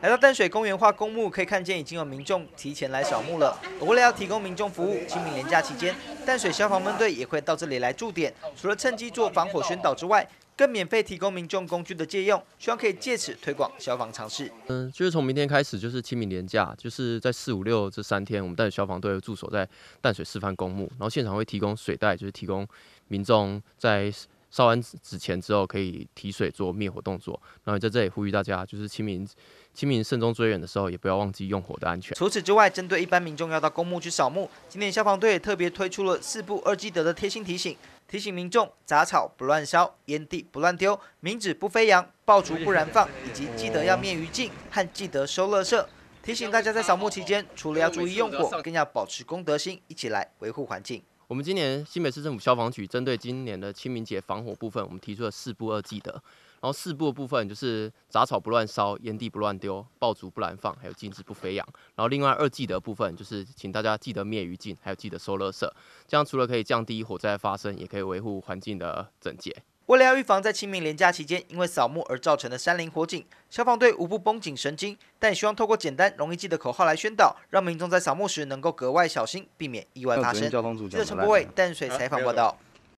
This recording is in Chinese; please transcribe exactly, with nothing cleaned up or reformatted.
来到淡水公园化公墓，可以看见已经有民众提前来扫墓了。而为了要提供民众服务，清明连假期间，淡水消防分队也会到这里来驻点，除了趁机做防火宣导之外，更免费提供民众工具的借用，希望可以借此推广消防常识。 嗯，就是从明天开始就是清明连假，就是在四五六这三天，我们淡水消防队会驻守在淡水示范公墓，然后现场会提供水袋，就是提供民众在烧完纸钱之后可以提水做灭火动作。然后在这里呼吁大家，就是清明清明慎终追远的时候，也不要忘记用火的安全。 除此之外，针对一般民众要到公墓去扫墓，今年消防队也特别推出了四不二记得的贴心提醒。提醒民众杂草不乱烧，烟蒂不乱丢，冥纸不飞扬，爆竹不燃放，以及记得要灭余烬和记得收垃圾。提醒大家在扫墓期间，除了要注意用火，更要保持公德心，一起来维护环境。 我们今年新北市政府消防局针对今年的清明节防火部分，我们提出了四不二记得。然后四不的部分就是杂草不乱烧，烟蒂不乱丢，爆竹不燃放，还有禁止不飞扬。然后另外二记得部分就是请大家记得灭余烬，还有记得收垃圾。这样除了可以降低火灾发生，也可以维护环境的整洁。 为了要预防在清明连假期间因为扫墓而造成的山林火警，消防队无不绷紧神经，但也希望透过简单容易记的口号来宣导，让民众在扫墓时能够格外小心，避免意外发生。记者陈柏伟淡水采访报道。